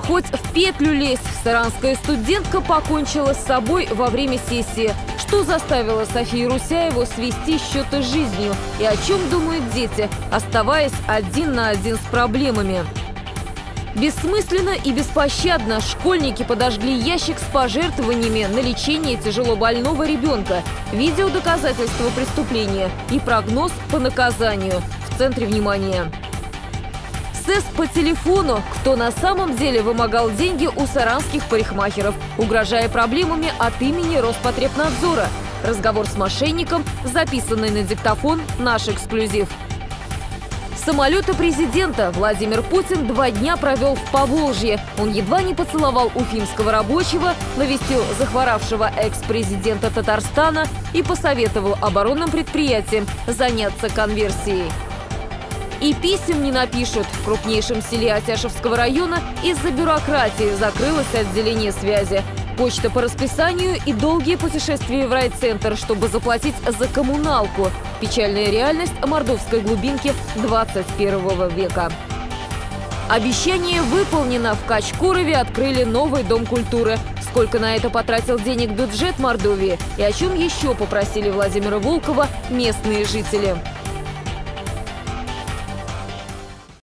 Хоть в петлю лезь, саранская студентка покончила с собой во время сессии. Что заставило Софию Русяеву свести счеты с жизнью? И о чем думают дети, оставаясь один на один с проблемами? Бессмысленно и беспощадно школьники подожгли ящик с пожертвованиями на лечение тяжело больного ребенка. Видео доказательства преступления и прогноз по наказанию в центре внимания. СЭС по телефону. Кто на самом деле вымогал деньги у саранских парикмахеров, угрожая проблемами от имени Роспотребнадзора? Разговор с мошенником, записанный на диктофон, наш эксклюзив. Самолета президента Владимир Путин 2 дня провел в Поволжье. Он едва не поцеловал уфимского рабочего, навестил захворавшего экс-президента Татарстана и посоветовал оборонным предприятиям заняться конверсией. И писем не напишут. В крупнейшем селе Атяшевского района из-за бюрократии закрылось отделение связи. Почта по расписанию и долгие путешествия в райцентр, чтобы заплатить за коммуналку. Печальная реальность мордовской глубинки 21 века. Обещание выполнено. В Качкурове открыли новый дом культуры. Сколько на это потратил денег бюджет Мордовии и о чем еще попросили Владимира Волкова местные жители?